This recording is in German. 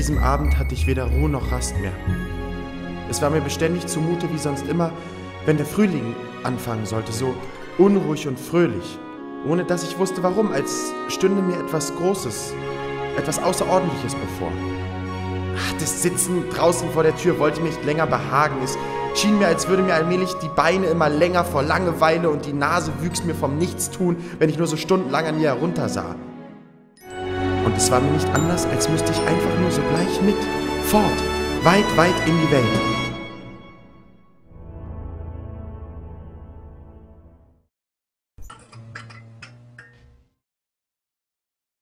diesem Abend hatte ich weder Ruhe noch Rast mehr. Es war mir beständig zumute, wie sonst immer, wenn der Frühling anfangen sollte, so unruhig und fröhlich, ohne dass ich wusste warum, als stünde mir etwas Großes, etwas Außerordentliches bevor. Das Sitzen draußen vor der Tür wollte mir nicht länger behagen. Es schien mir, als würde mir allmählich die Beine immer länger vor Langeweile und die Nase wüchs mir vom Nichtstun, wenn ich nur so stundenlang an ihr heruntersah. Und es war mir nicht anders, als müsste ich einfach nur sogleich mit, fort, weit, weit in die Welt.